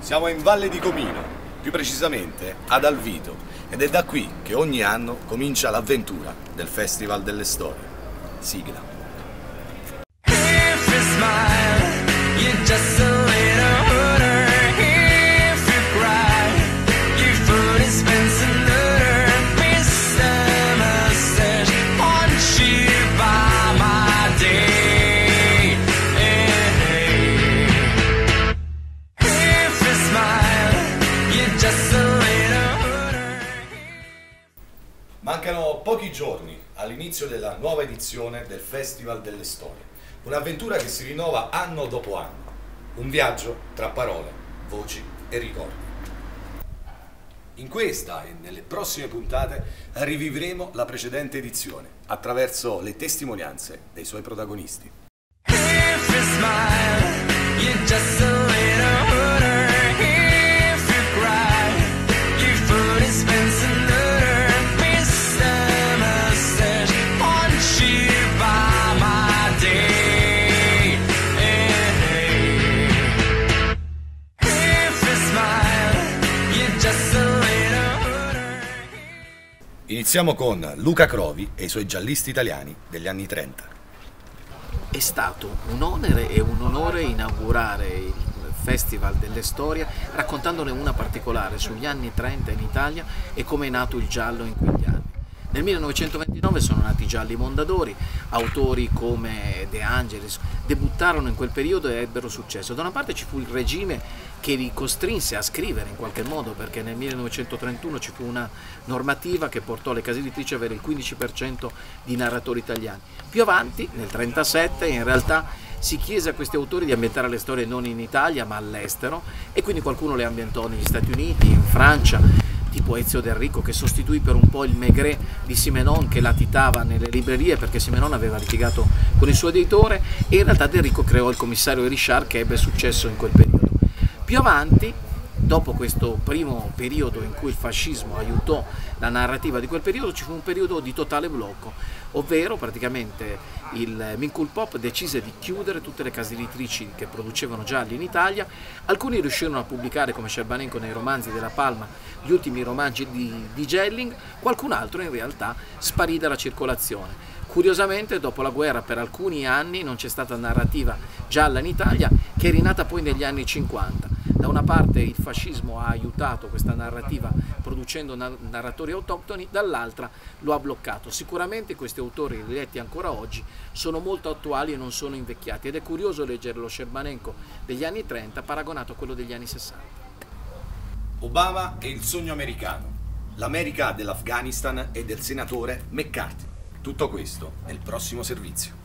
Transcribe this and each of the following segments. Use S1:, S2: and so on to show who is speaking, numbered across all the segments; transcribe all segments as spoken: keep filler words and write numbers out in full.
S1: Siamo in Valle di Comino, più precisamente ad Alvito, ed è da qui che ogni anno comincia l'avventura del Festival delle Storie. Sigla. Mancano pochi giorni all'inizio della nuova edizione del Festival delle Storie, un'avventura che si rinnova anno dopo anno, un viaggio tra parole, voci e ricordi. In questa e nelle prossime puntate rivivremo la precedente edizione attraverso le testimonianze dei suoi protagonisti. Iniziamo con Luca Crovi e i suoi giallisti italiani degli anni trenta.
S2: È stato un onere e un onore inaugurare il Festival delle Storie raccontandone una particolare sugli anni trenta in Italia e come è nato il giallo in quegli anni. Nel millenovecentoventinove sono nati i gialli Mondadori, autori come De Angelis debuttarono in quel periodo e ebbero successo. Da una parte ci fu il regime che li costrinse a scrivere in qualche modo, perché nel millenovecentotrentuno ci fu una normativa che portò le case editrici ad avere il quindici per cento di narratori italiani. Più avanti, nel trentasette, in realtà si chiese a questi autori di ambientare le storie non in Italia ma all'estero, e quindi qualcuno le ambientò negli Stati Uniti, in Francia, tipo Ezio Del Rico, che sostituì per un po' il Maigret di Simenon, che latitava nelle librerie perché Simenon aveva litigato con il suo editore, e in realtà Del Rico creò il commissario Richard, che ebbe successo in quel periodo. Più avanti, dopo questo primo periodo in cui il fascismo aiutò la narrativa di quel periodo, ci fu un periodo di totale blocco, ovvero praticamente il Minculpop decise di chiudere tutte le case editrici che producevano gialli in Italia. Alcuni riuscirono a pubblicare, come Scerbanenko nei romanzi della Palma, gli ultimi romanzi di, di Gelling, qualcun altro in realtà sparì dalla circolazione. Curiosamente, dopo la guerra, per alcuni anni non c'è stata narrativa gialla in Italia, che è rinata poi negli anni cinquanta. Da una parte il fascismo ha aiutato questa narrativa producendo narratori autoctoni, dall'altra lo ha bloccato. Sicuramente questi autori, riletti ancora oggi, sono molto attuali e non sono invecchiati, ed è curioso leggere lo Scerbanenko degli anni trenta paragonato a quello degli anni sessanta.
S1: Obama e il sogno americano, l'America dell'Afghanistan e del senatore McCarthy. Tutto questo nel prossimo servizio.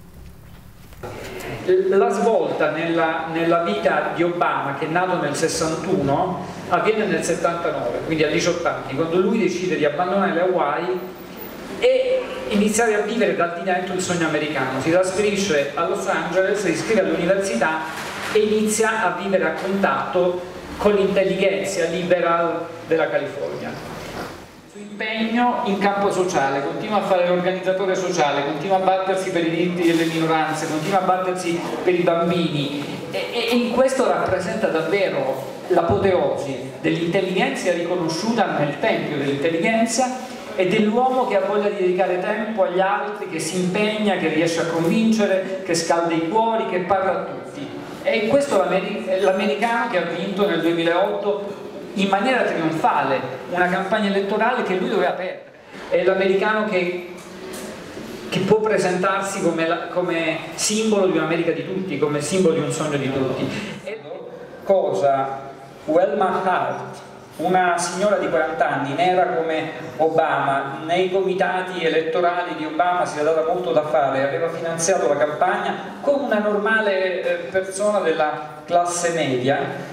S3: La svolta nella, nella vita di Obama, che è nato nel sessantuno, avviene nel settantanove, quindi a diciotto anni, quando lui decide di abbandonare le Hawaii e iniziare a vivere dal di dentro il sogno americano. Si trasferisce a Los Angeles, si iscrive all'università e inizia a vivere a contatto con l'intelligenza liberal della California. Impegno in campo sociale, continua a fare l'organizzatore sociale, continua a battersi per i diritti delle minoranze, continua a battersi per i bambini, e, e in questo rappresenta davvero l'apoteosi dell'intelligenza riconosciuta nel tempio dell'intelligenza e dell'uomo che ha voglia di dedicare tempo agli altri, che si impegna, che riesce a convincere, che scalda i cuori, che parla a tutti. E questo l'americano che ha vinto nel duemilaotto in maniera trionfale una campagna elettorale che lui doveva perdere. È l'americano che, che può presentarsi come, la, come simbolo di un'America di tutti, come simbolo di un sogno di tutti. E cosa Wilma Hart, una signora di quaranta anni, nera come Obama, nei comitati elettorali di Obama si era data molto da fare, aveva finanziato la campagna come una normale persona della classe media.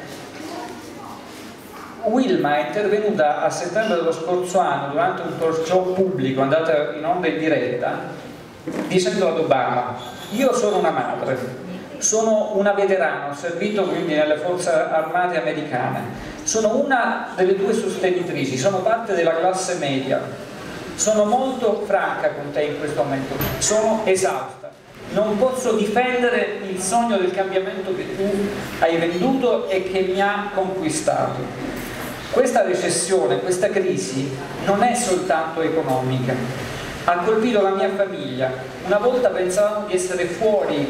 S3: Wilma è intervenuta a settembre dello scorso anno durante un talk show pubblico andato in onda in diretta, dicendo ad Obama: io sono una madre, sono una veterana, ho servito quindi nelle forze armate americane, sono una delle tue sostenitrici, sono parte della classe media, sono molto franca con te in questo momento, sono esausta non posso difendere il sogno del cambiamento che tu hai venduto e che mi ha conquistato. Questa recessione, questa crisi non è soltanto economica, ha colpito la mia famiglia. Una volta pensavamo di essere fuori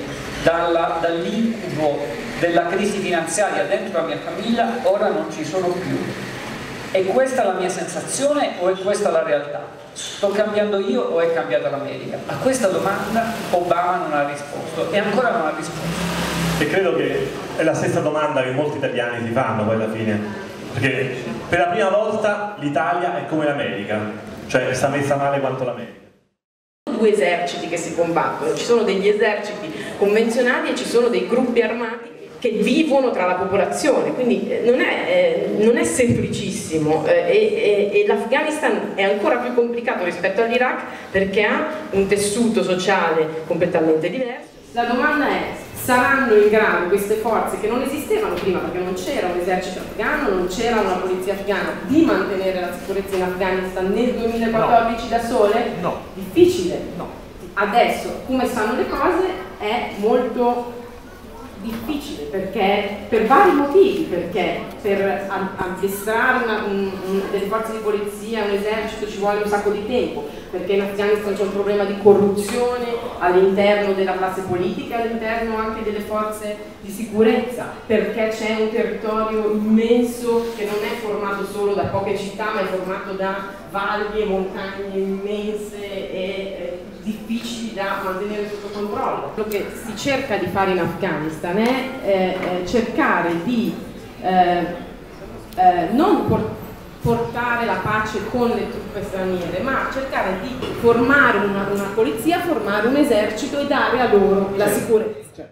S3: dall'incubo della crisi finanziaria dentro la mia famiglia, ora non ci sono più. È questa la mia sensazione o è questa la realtà? Sto cambiando io o è cambiata l'America? A questa domanda Obama non ha risposto e ancora non ha risposto.
S4: E credo che è la stessa domanda che molti italiani si fanno poi alla fine, perché per la prima volta l'Italia è come l'America, cioè sta messa male quanto l'America.
S5: Due eserciti che si combattono, ci sono degli eserciti convenzionati e ci sono dei gruppi armati che vivono tra la popolazione, quindi non è, eh, non è semplicissimo eh, e, e, e l'Afghanistan è ancora più complicato rispetto all'Iraq perché ha un tessuto sociale completamente diverso. La domanda è: saranno in grado queste forze che non esistevano prima perché non c'era un esercito afghano, non c'era una polizia afghana, di mantenere la sicurezza in Afghanistan nel duemilaquattordici no. da sole?
S4: No.
S5: Difficile?
S4: No.
S5: Adesso, come stanno le cose, è molto difficile perché per vari motivi, perché per addestrare una, un, un, delle forze di polizia, un esercito ci vuole un sacco di tempo, perché in Afghanistan c'è un problema di corruzione all'interno della classe politica, all'interno anche delle forze di sicurezza, perché c'è un territorio immenso che non è formato solo da poche città ma è formato da valli e montagne immense e eh, difficili da mantenere sotto controllo. Quello che si cerca di fare in Afghanistan è eh, cercare di eh, eh, non por portare la pace con le truppe straniere, ma cercare di formare una, una polizia, formare un esercito e dare a loro la sicurezza.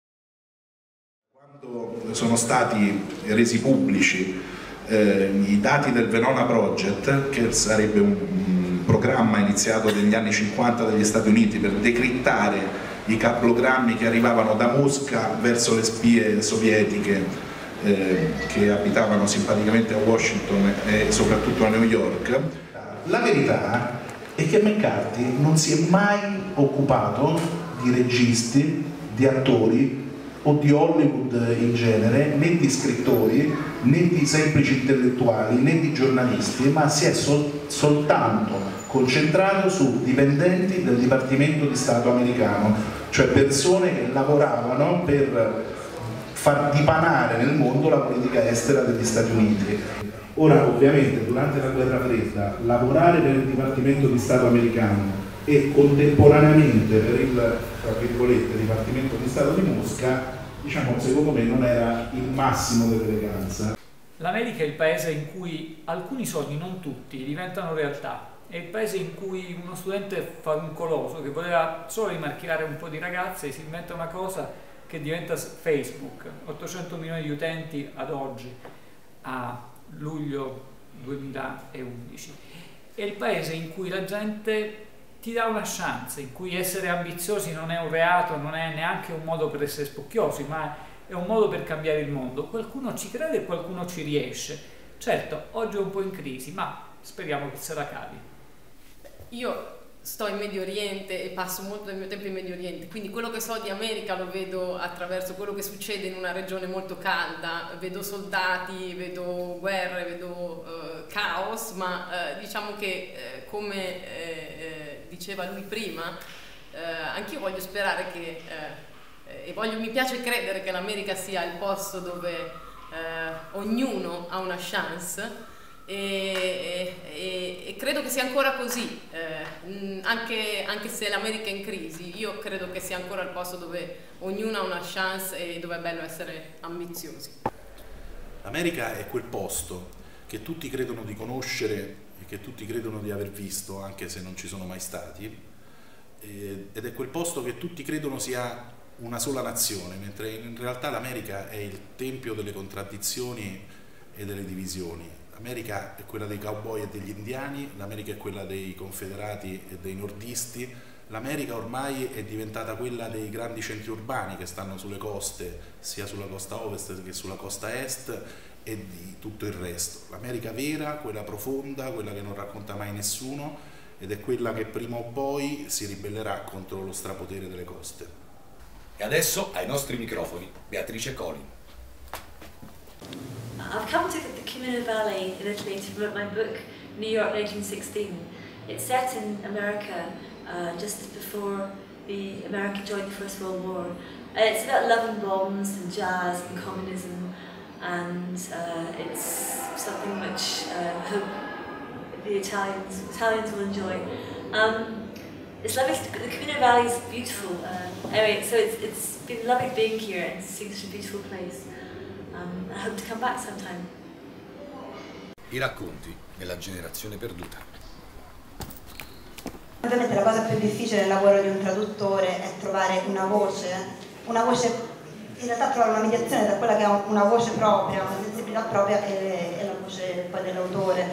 S6: Quando sono stati resi pubblici eh, i dati del Venona Project, che sarebbe un, un programma iniziato negli anni cinquanta dagli Stati Uniti per decrittare i cablogrammi che arrivavano da Mosca verso le spie sovietiche eh, che abitavano simpaticamente a Washington e soprattutto a New York, la verità è che McCarthy non si è mai occupato di registi, di attori o di Hollywood in genere, né di scrittori, né di semplici intellettuali, né di giornalisti, ma si è sol soltanto concentrato su dipendenti del Dipartimento di Stato americano, cioè persone che lavoravano per far dipanare nel mondo la politica estera degli Stati Uniti. Ora, ovviamente, durante la guerra fredda, lavorare per il Dipartimento di Stato americano e contemporaneamente per il, tra virgolette, Dipartimento di Stato di Mosca, diciamo, secondo me non era il massimo dell'eleganza.
S3: L'America è il paese in cui alcuni sogni, non tutti, diventano realtà. È il paese in cui uno studente fancoloso che voleva solo rimarchiare un po' di ragazze si inventa una cosa che diventa Facebook, ottocento milioni di utenti ad oggi, a luglio duemilaundici. È il paese in cui la gente ti dà una chance, in cui essere ambiziosi non è un reato, non è neanche un modo per essere spocchiosi, ma è un modo per cambiare il mondo. Qualcuno ci crede e qualcuno ci riesce. Certo, oggi è un po' in crisi, ma speriamo che se la cavi.
S5: Io sto in Medio Oriente e passo molto del mio tempo in Medio Oriente, quindi quello che so di America lo vedo attraverso quello che succede in una regione molto calda, vedo soldati, vedo guerre, vedo uh, caos, ma uh, diciamo che uh, come uh, diceva lui prima, uh, anch'io voglio sperare che, uh, e voglio, mi piace credere che l'America sia il posto dove uh, ognuno ha una chance. E, e, e credo che sia ancora così, eh, anche, anche se l'America è in crisi, io credo che sia ancora il posto dove ognuno ha una chance e dove è bello essere ambiziosi.
S6: L'America è quel posto che tutti credono di conoscere e che tutti credono di aver visto, anche se non ci sono mai stati, eh, ed è quel posto che tutti credono sia una sola nazione, mentre in realtà l'America è il tempio delle contraddizioni e delle divisioni. L'America è quella dei cowboy e degli indiani, l'America è quella dei confederati e dei nordisti, l'America ormai è diventata quella dei grandi centri urbani che stanno sulle coste, sia sulla costa ovest che sulla costa est, e di tutto il resto. L'America vera, quella profonda, quella che non racconta mai nessuno, ed è quella che prima o poi si ribellerà contro lo strapotere delle coste.
S1: E adesso ai nostri microfoni Beatrice Colin.
S7: I've come to the Cimino Valley in Italy to promote my book New York nineteen sixteen. It's set in America uh, just before the America joined the First World War. Uh, it's about love and bombs and jazz and communism, and uh, it's something which uh, I hope the Italians Italians will enjoy. Um, it's lovely. The Cimino Valley is beautiful. Uh, anyway, so it's it's been lovely being here and seeing such a beautiful place. Um, I hope to come back sometime.
S1: I racconti della generazione perduta.
S8: Ovviamente la cosa più difficile nel lavoro di un traduttore è trovare una voce, una voce, in realtà trovare una mediazione tra quella che ha una voce propria, una sensibilità propria e, e la voce poi dell'autore.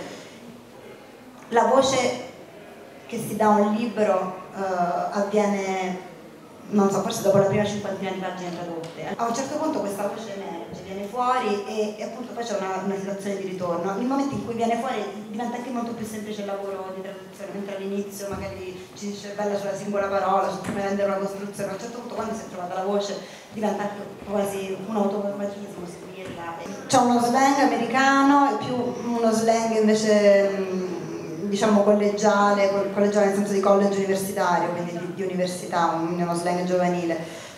S8: La voce che si dà a un libro uh, avviene, non so, forse dopo la prima cinquantina di pagine tradotte. A un certo punto questa voce emerge, viene fuori e, e appunto poi c'è una, una situazione di ritorno. Nel momento in cui viene fuori diventa anche molto più semplice il lavoro di traduzione, mentre all'inizio magari ci si cervella sulla singola parola, su come rendere una costruzione. A un certo punto, quando si è trovata la voce, diventa anche quasi un automatismo seguirla. C'è uno slang americano e più uno slang invece diciamo collegiale, collegiale nel senso di college universitario, quindi di, di università, uno slang giovanile,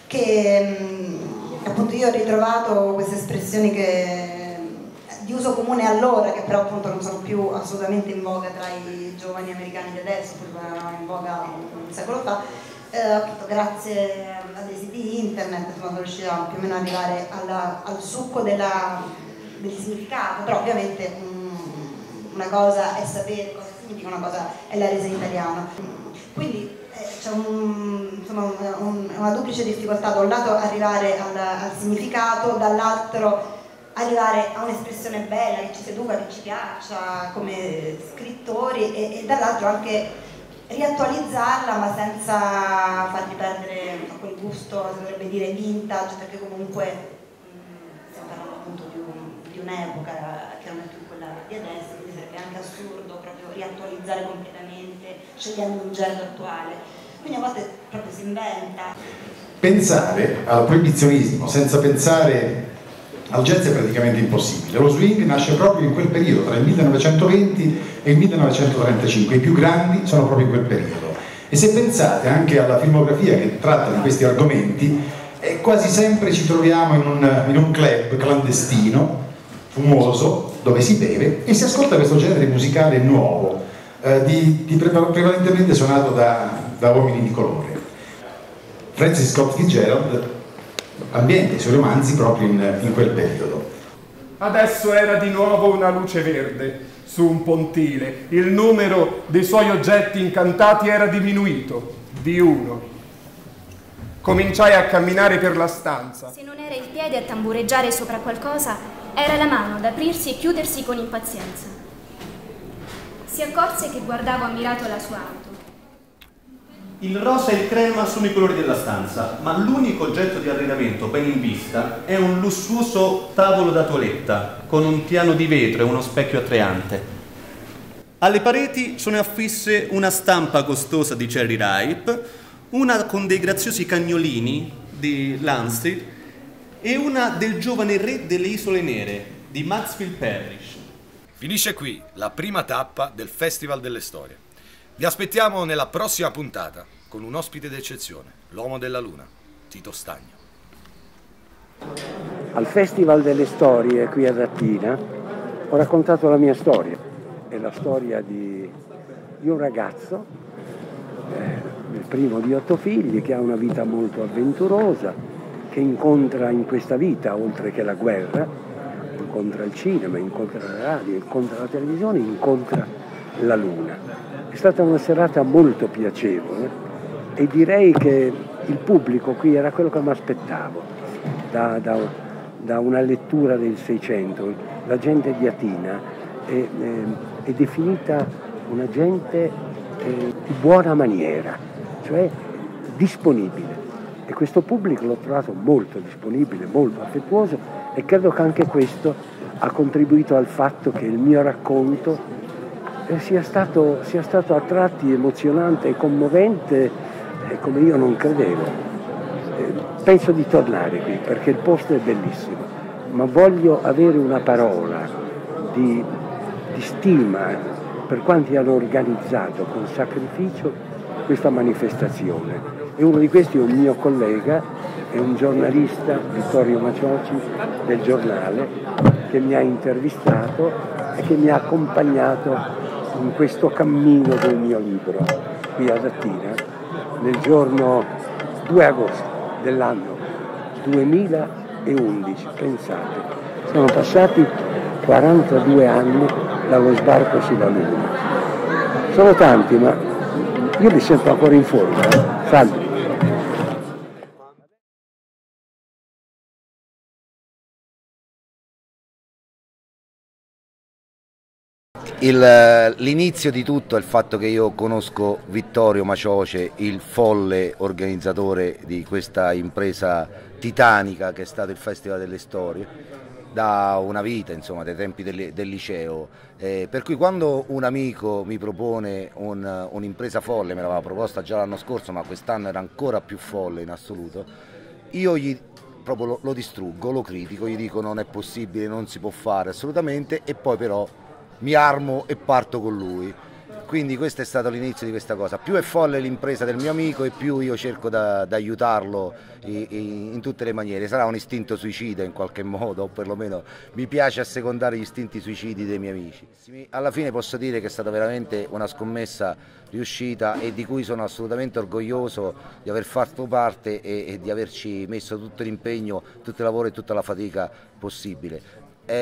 S8: che mh, appunto io ho ritrovato queste espressioni che, di uso comune allora, che però appunto non sono più assolutamente in voga tra i giovani americani di adesso, pur erano in voga un secolo fa. Eh, appunto, grazie ad esiti di internet insomma, sono riuscita più o meno ad arrivare alla, al succo della, del significato, però ovviamente mh, una cosa è sapere cosa significa, una cosa è la resa in italiano. Quindi eh, c'è un, insomma, un, un, una duplice difficoltà: da un lato arrivare al, al significato, dall'altro arrivare a un'espressione bella che ci seduca, che ci piaccia come scrittori, e, e dall'altro anche riattualizzarla ma senza fargli perdere quel gusto, si dovrebbe dire vintage, perché comunque mh, stiamo parlando appunto di, un, di un'epoca che non è più quella di adesso, quindi sarebbe anche assurdo proprio riattualizzare completamente scegliendo un gergo attuale. Quindi a volte proprio si inventa.
S9: Pensare al proibizionismo senza pensare al jazz è praticamente impossibile. Lo swing nasce proprio in quel periodo, tra il millenovecentoventi e il millenovecentotrentacinque, i più grandi sono proprio in quel periodo. E se pensate anche alla filmografia che tratta di questi argomenti, eh, quasi sempre ci troviamo in un, in un club clandestino, fumoso, dove si beve e si ascolta questo genere musicale nuovo, eh, di, di prevalentemente suonato da, da uomini di colore. Francis Scott Fitzgerald ambienta i suoi romanzi proprio in, in quel periodo.
S10: Adesso era di nuovo una luce verde su un pontile. Il numero dei suoi oggetti incantati era diminuito di uno. Cominciai a camminare per la stanza.
S11: Se non era il piede a tambureggiare sopra qualcosa, era la mano ad aprirsi e chiudersi con impazienza. Si accorse che guardavo ammirato la sua auto.
S12: Il rosa e il crema sono i colori della stanza, ma l'unico oggetto di arredamento ben in vista è un lussuoso tavolo da toeletta con un piano di vetro e uno specchio attraente. Alle pareti sono affisse una stampa costosa di Cherry Ripe, una con dei graziosi cagnolini di Landstreet e una del giovane re delle Isole Nere di Maxfield Parrish.
S1: Finisce qui la prima tappa del Festival delle Storie. Vi aspettiamo nella prossima puntata con un ospite d'eccezione, l'uomo della luna, Tito Stagno.
S13: Al Festival delle Storie qui a Latina ho raccontato la mia storia. È la storia di, di un ragazzo, eh, il primo di otto figli, che ha una vita molto avventurosa, che incontra in questa vita, oltre che la guerra, incontra il cinema, incontra la radio, incontra la televisione, incontra la luna. È stata una serata molto piacevole e direi che il pubblico qui era quello che mi aspettavo da, da, da una lettura del Seicento. La gente di Atina è, è, è definita una gente eh, di buona maniera, cioè disponibile, e questo pubblico l'ho trovato molto disponibile, molto affettuoso, e credo che anche questo ha contribuito al fatto che il mio racconto sia stato, sia stato a tratti emozionante e commovente eh, come io non credevo. Eh, penso di tornare qui perché il posto è bellissimo, ma voglio avere una parola di, di stima per quanti hanno organizzato con sacrificio questa manifestazione. E uno di questi è un mio collega, è un giornalista, Vittorio Macioci, del Giornale, che mi ha intervistato e che mi ha accompagnato in questo cammino del mio libro qui ad Attina nel giorno due agosto dell'anno duemilaundici. Pensate, sono passati quarantadue anni dallo sbarco sulla Luna. Sono tanti, ma io mi sento ancora in forma. Eh? Salve.
S14: L'inizio di tutto è il fatto che io conosco Vittorio Macioce, il folle organizzatore di questa impresa titanica che è stato il Festival delle Storie, da una vita, insomma, dai tempi del, del liceo. Eh, per cui quando un amico mi propone un, un'impresa folle, me l'aveva proposta già l'anno scorso, ma quest'anno era ancora più folle in assoluto, io gli proprio lo, lo distruggo, lo critico, gli dico non è possibile, non si può fare assolutamente, e poi però mi armo e parto con lui. Quindi questo è stato l'inizio di questa cosa. Più è folle l'impresa del mio amico e più io cerco di aiutarlo in, in tutte le maniere. Sarà un istinto suicida in qualche modo, o perlomeno mi piace assecondare gli istinti suicidi dei miei amici. Alla fine posso dire che è stata veramente una scommessa riuscita e di cui sono assolutamente orgoglioso di aver fatto parte e, e di averci messo tutto l'impegno, tutto il lavoro e tutta la fatica possibile.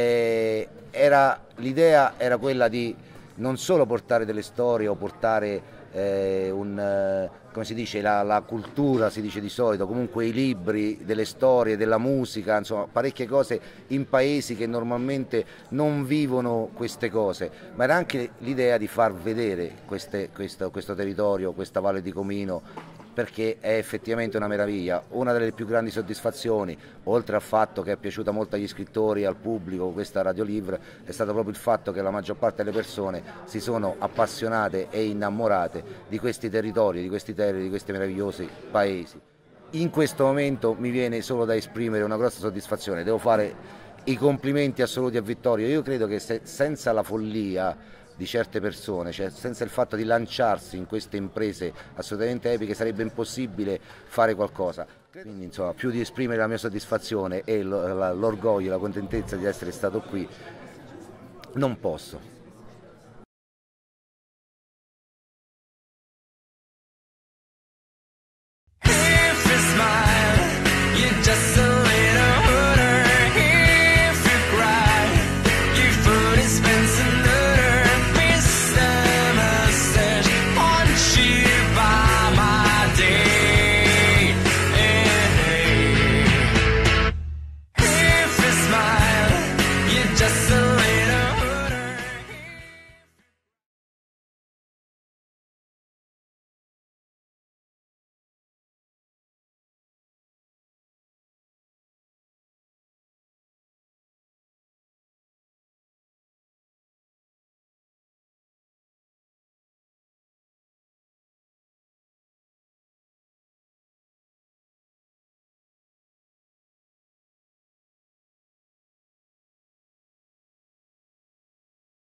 S14: Eh, era, l'idea era quella di non solo portare delle storie o portare eh, un, eh, come si dice, la, la cultura, si dice di solito, comunque i libri, delle storie, della musica, insomma parecchie cose in paesi che normalmente non vivono queste cose, ma era anche l'idea di far vedere queste, questo, questo territorio, questa Valle di Comino, perché è effettivamente una meraviglia. Una delle più grandi soddisfazioni, oltre al fatto che è piaciuta molto agli scrittori e al pubblico questa Radio Livre, è stato proprio il fatto che la maggior parte delle persone si sono appassionate e innamorate di questi territori, di questi terri, di questi meravigliosi paesi. In questo momento mi viene solo da esprimere una grossa soddisfazione, devo fare i complimenti assoluti a Vittorio. Io credo che se, senza la follia di certe persone, cioè senza il fatto di lanciarsi in queste imprese assolutamente epiche, sarebbe impossibile fare qualcosa. Quindi insomma, più di esprimere la mia soddisfazione e l'orgoglio e la contentezza di essere stato qui, non posso.